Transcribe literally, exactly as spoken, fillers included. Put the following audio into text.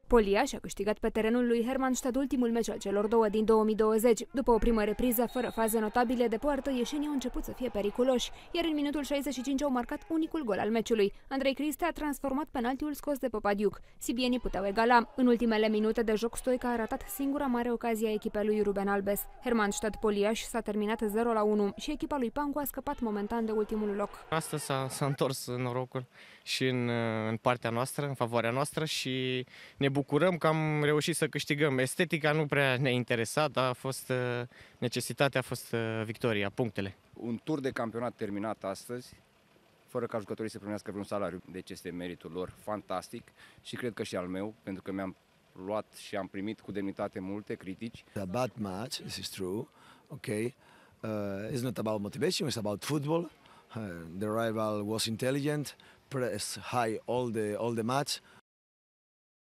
Poliaș a câștigat pe terenul lui Hermannstadt ultimul meci al celor două din două mii douăzeci. După o primă repriză fără faze notabile de poartă, ieșenii au început să fie periculoși, iar în minutul șaizeci și cinci au marcat unicul gol al meciului. Andrei Criste a transformat penaltiul scos de Popadiuc. Sibienii puteau egala. În ultimele minute de joc, Stoica a ratat singura mare ocazie a echipei lui Ruben Albes. Hermannstadt Poliaș s-a terminat zero la unu și echipa lui Pancu a scăpat momentan de ultimul loc. Astăzi s-a întors norocul și în, în partea noastră, în favoarea noastră, și ne bucurăm că am reușit să câștigăm. Estetica nu prea ne-a interesat, a fost necesitatea, a fost victoria, punctele. Un tur de campionat terminat astăzi, fără ca jucătorii să primească vreun salariu. Deci este meritul lor fantastic și cred că și al meu, pentru că mi-am luat și am primit cu demnitate multe critici. A bad match, this is true. Okay, uh, it's not about motivation, it's about football. Uh, the rival was intelligent, pressed high all the all the match.